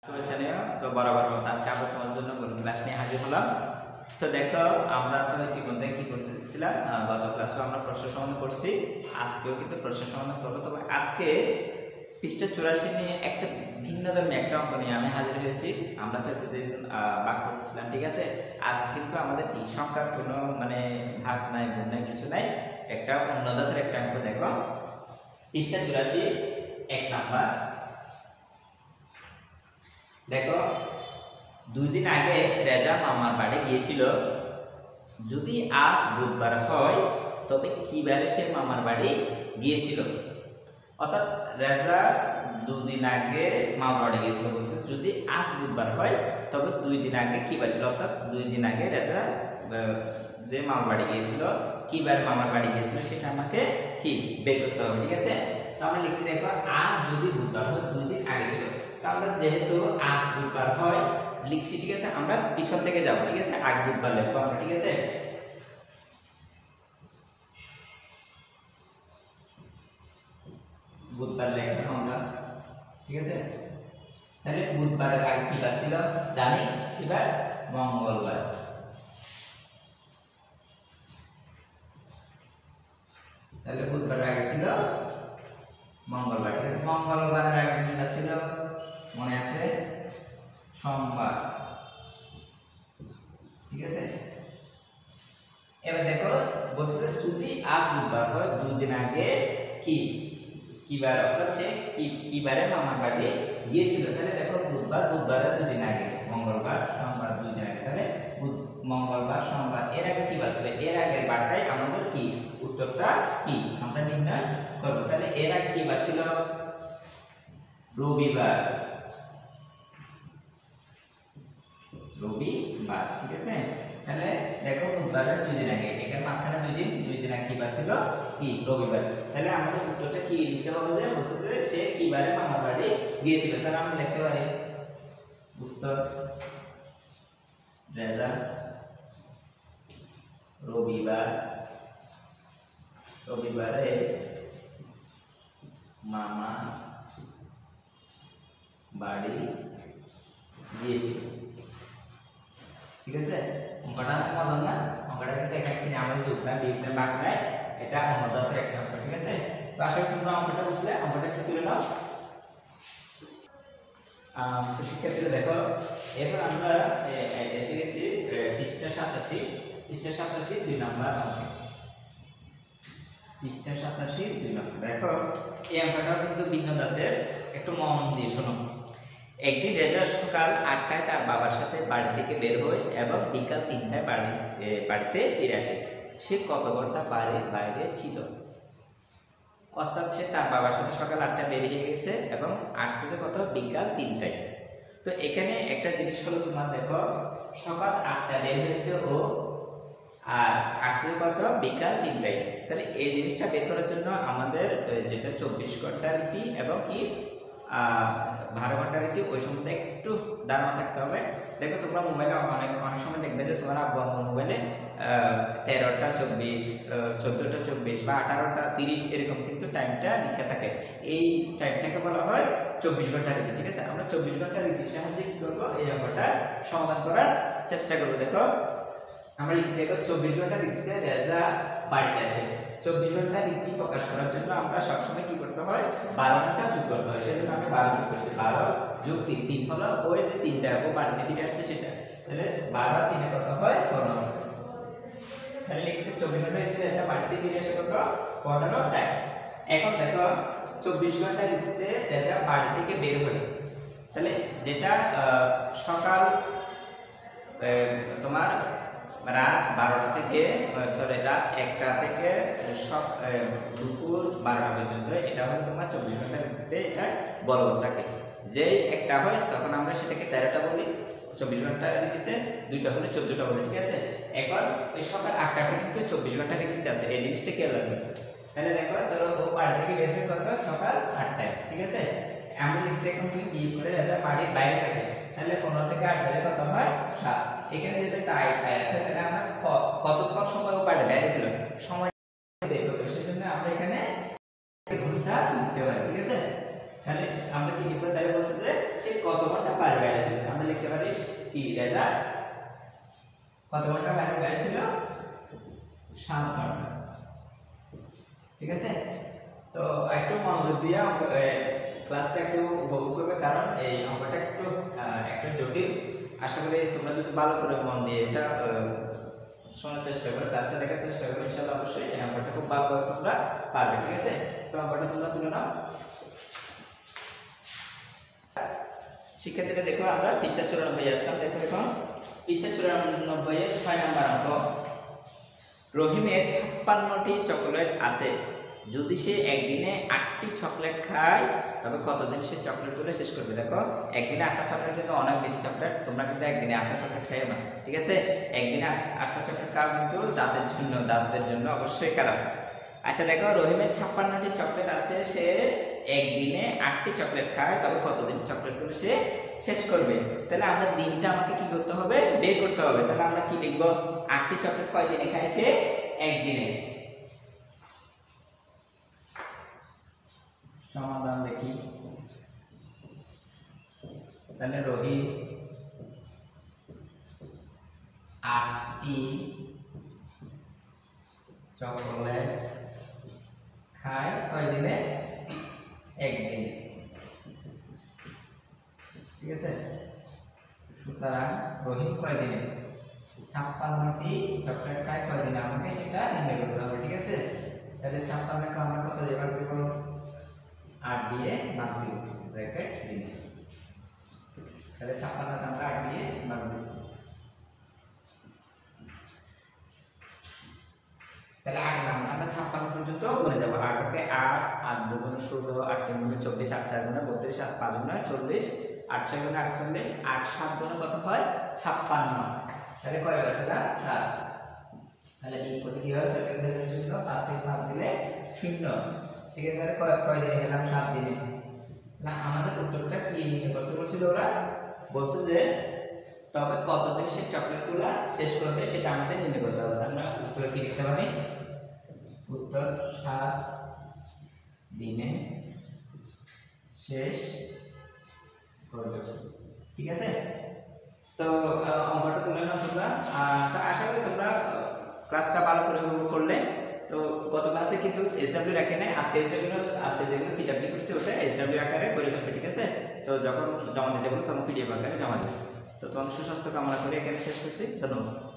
শুভেচ্ছা নিও। তো বরাবর মতো আজকে আবার তোমার জন্য কোন ক্লাস নিয়ে হাজির হলাম। তো দেখো আমরা তো ইতিমধ্যে কি করতেছিলাম, গত ক্লাসে আমরা প্রশ্ন সমাধান করছি, আজকেও কিন্তু প্রশ্ন সমাধান করবো। তবে আজকে পৃষ্ঠা 84 নিয়ে একটা ভিন্ন ধর্মী একটা অঙ্ক নিয়ে আমি হাজির হয়েছি। আমরা তো এতদিন ভাগ করতেছিলাম, ঠিক আছে। আজকে কিন্তু আমাদের এই সংখ্যার কোনো ভাগ নাই, গুণ নাই, কিছু নাই, একটা অন্য দাসের একটা অঙ্ক। দেখো পৃষ্ঠা 84 1 নাম্বার। দেখো 2 দিন আগে রেজা মামার বাড়ি গিয়েছিল। যদি আজ বুধবার হয় তবে কি বারে সে মামার বাড়ি গিয়েছিল? অর্থাৎ রেজা 2 দিন আগে মামার বাড়ি গিয়েছিল বলছে, যদি আজ বুধবার হয় তবে 2 দিন আগে কি বার ছিল? অর্থাৎ 2 দিন আগে রেজা যে মামার বাড়ি গিয়েছিল, কি বারে মামার বাড়ি গিয়েছিল সেটা আমাকে কি বের করতে হবে, ঠিক আছে। তো আমরা লিখছি, দেখো আজ যদি বুধবার হয় 2 দিন আগে ছিল। আমরা যেহেতু আজ বুধবার হয় লিখছি, ঠিক আছে, আমরা পিছন থেকে যাব, ঠিক আছে, আগে বুধবার লিখবো আমরা, ঠিক আছে। বুধবার লিখলাম আমরা, ঠিক আছে। তাহলে বুধবারের আগে কি বার ছিল জানি, এবার মঙ্গলবার। তাহলে বুধবারের আগে ছিল মঙ্গলবার, ঠিক আছে। মঙ্গলবারের আগে কি বার ছিল মনে আছে? সোমবার, ঠিক আছে। এবার দেখো বলছে যদি আজ বুধবার হয় 2 দিন আগে কি বার, অর্থাৎ সে কি বারে মামার বাড়ি গিয়েছিল। তাহলে দেখো বুধবারের 2 দিন আগে, মঙ্গলবার সোমবার 2 দিন আগে, তাহলে মঙ্গলবার সোমবার এর আগে কি বার ছিল? এর আগের বারটাই আমাদের কি উত্তরটা কি আমরা নির্ণয় করব। তাহলে এর আগে কি বার ছিল? রবিবার, ঠিক আছে। তাহলে দেখো বুধবারের 2 দিন আগে, এখানে মাঝখানে 2 দিন আগে কি বার ছিল? কি রবিবার। তাহলে আমাদের উত্তরটা কি লিখতে হবে? যে বলছে যে সে কি বারে মামার বাড়ি গিয়েছিল। তাহলে আমরা লিখতে পারি উত্তর রেজা রবিবারে মামা বাড়ি গিয়েছিল, ঠিক আছে। অঙ্কটা মজার না? অঙ্কটা কিন্তু এখানে আমাদের যোগদান বিয়োগদান বাদ নাই, এটা অন্য দাসের একটা অঙ্ক, ঠিক আছে। তো আশা করি তোমরা অঙ্কটা বুঝলে। অঙ্কটা একটু তুলে নাও। তো শিক্ষার্থীরা দেখো এবার আমরা এসে গেছি পৃষ্ঠা 87 2 নাম্বার অঙ্কে। পৃষ্ঠা 87 2 নাম্বার। দেখো এই অঙ্কটাও কিন্তু ভিন্ন দাসের, একটু মন দিয়ে শোনো। একদিন রেজা সকাল 8টায় তার বাবার সাথে বাড়ি থেকে বের হয় এবং বিকাল 3টায় বাড়িতে ফিরে আসে। সে কত ঘন্টা বাড়ির বাইরে ছিল? অর্থাৎ সে তার বাবার সাথে সকাল 8টায় বেরিয়ে গেছে এবং আসছে কত? বিকাল 3টায়। তো এখানে একটা জিনিস হলো, তোমার দেখো সকাল 8টায় বের হয়েছে ও, আর আসছে কত? বিকাল 3টায়। তাহলে এই জিনিসটা বের করার জন্য আমাদের যেটা 24 ঘন্টা রীতি এবং কি 12 ঘন্টা রীতি, ওই সময়টা একটু ধারণা থাকতে হবে। দেখো তোমরা মোবাইলে অনেক সময় দেখবে যে তোমার আব্বু আম্মুর মোবাইলে 13টা 24, 14টা 24 বা 18টা 30 এরকম কিন্তু টাইমটা লিখে থাকে। এই টাইমটাকে বলা হয় 24 ঘন্টা রীতি, ঠিক আছে। আমরা 24 ঘন্টা রীতির সাহায্যে কি করবো? এই অঙ্কটা সমাধান করার চেষ্টা করবো। দেখো আমরা লিখছি, দেখো 24 ঘন্টা রীতিতে রেজা বাড়িতে আসে। 24 ঘন্টা রীতি প্রকাশ করার জন্য আমরা সবসময় কি করতে হয়? 12 ঘন্টা যোগ করতে হয়। সেজন্য আমি 12 যোগ করছি। 12 যোগ 3 হলো ওই যে 3টা ও বাড়িতে ফিরে আসছে সেটা। তাহলে 12 3 কত হয়? 15। তাহলে লিখতে 24 ঘন্টা রীতিতে রেজা বাড়িতে ফিরে আসে কত? 15টায়। এখন দেখো 24 ঘন্টা রীতিতে রেজা বাড়ি থেকে বের হয়। তাহলে যেটা সকাল তোমার রাত 12টা থেকে রাত 1টা থেকে দুপুর 12টা পর্যন্ত, এটা হলো তোমার 24 ঘন্টার ভিত্তিতে এটা বলবৎ থাকে। যেই একটা হয় তখন আমরা সেটাকে 13টা বলি 24 ঘন্টার ভিত্তিতে, 2টা হলে 14টা বলি, ঠিক আছে। এখন ওই সকাল 8টাটা কিন্তু 24 ঘন্টার ভিত্তিতে আছে, এই জিনিসটা খেয়াল রাখবে। তাহলে দেখো ধরো ও বাড়ি থেকে বের হয়ে কত? সকাল 8টায়, ঠিক আছে। আমরা লিখছি এখন তুমি কি করে রেজা বাড়ির বাইরে থাকে, তাহলে 15 থেকে 8 ধরে কত হয়? 7। এখানে যেটা টাইট আছে, তাহলে আমরা কতক্ষণ সময় ও বাড়ির বাইরে ছিল সময় বের করতে, সেজন্য আমরা এখানে ঘন্টা লিখতে পারি, ঠিক আছে। তাহলে আমরা কি লিখবো, তাহলে বলছে যে সে কত ঘন্টা বাইরে বাইরে ছিল, আমরা লিখতে পারি কি রেজা কত ঘন্টা বাইরে বাইরে ছিল, 7 ঘন্টা। ঠিক আছে, তো একটু মনোযোগ দিয়ে ক্লাসটা একটু উপভোগ করবে, কারণ এই অঙ্কটা একটু জটিল। আশা করি তোমরা যদি ভালো করে মন দিয়ে এটা শোনার চেষ্টা করো, ক্লাসটা দেখার চেষ্টা করো, ইনশাআল্লাহ অবশ্যই এই অঙ্কটা খুব ভালোভাবে তোমরা পারবে। ঠিক আছে, তো অঙ্কটা তোমরা তুলে নাও। শিক্ষার্থীরা দেখো, আমরা পৃষ্ঠা 94 আসলাম। দেখো এখন পৃষ্ঠা 94 এর 6 নম্বর অঙ্ক। রহিমের 56টি চকলেট আছে, যদি সে একদিনে 8টি চকলেট খায় তবে কতদিন সে চকলেটগুলো শেষ করবে। দেখো একদিনে 8টা চকলেট কিন্তু অনেক বেশি চকলেট, তোমরা কিন্তু একদিনে 8টা চকলেট খাইও না। ঠিক আছে, একদিনে 8টা চকলেট খাওয়া কিন্তু দাঁতের জন্য অবশ্যই খারাপ। আচ্ছা দেখো, রহিমের 56টি চকলেট আছে, সে একদিনে 8টি চকলেট খায় তবে কতদিন চকলেটগুলো সে শেষ করবে। তাহলে আমরা দিনটা আমাকে কি করতে হবে, বের করতে হবে। তাহলে আমরা কি লিখবো, 8টি চকলেট কয় দিনে খায় সে, একদিনে। সমাধান দেখি, তাহলে রহিম 8টি চকলেট খায় কয় দিনে, একদিনে। ঠিক আছে, সুতরাং রহিম কয় দিনে 56টি চকলেট খায় কয় দিনে, আমাকে সেটা নির্ণয় করতে হবে। ঠিক আছে, তাহলে 56 কে আমরা কত দিয়ে ভাগ দেব, 8 দিয়ে ভাগ দিব, ব্র্যাকেট দিনে। তাহলে 56 কে আমরা 8 দিয়ে ভাগ দিচ্ছি, তাহলে 8 নাম্বার আমরা 56 পর্যন্ত গুনে যাব। 8 কে 8, 8 2 গুণ 16, 8 3 গুণ 24, 8 4 গুণ 32, 8 5 গুণ 40, 8 6 গুণ 48, 8 7 গুণ কত হয়, 56। তাহলে কয় হয় এটা, 7। তাহলে এই পদে কি হয়, 7 থেকে 0, 5 থেকে 5 দিলে 0। ঠিক আছে, তাহলে কয় দিনে গেলাম, 7 দিনে। না, আমাদের উত্তরটা কি করতে বলছিল, ওরা বলছে যে তবে কতদিন সে চকলেটগুলো শেষ করবে সেটা আমাদের নির্ণয় করতে হবে। আমরা উত্তর কি লিখতে পারি, উত্তর 7 দিনে শেষ করবে। ঠিক আছে, তো অঙ্কটা তুলে নাও তোমরা। তো আশা করি তোমরা ক্লাসটা ভালো করে করলে। তো গত ক্লাসে কিন্তু এসডব্লিউ রাখে নাই, আজকে এসডব্লিউ আছে, যেগুলো সিডব্লিউ করছে ওটা এসডব্লিউ আকারে করে ফেলবে। ঠিক আছে, তো যখন জমা দিতে বলবো তখন পিডিএফ আকারে জমা দেবে। তো তোমাদের সুস্বাস্থ্য কামনা করে এখানে শেষ করছি, ধন্যবাদ।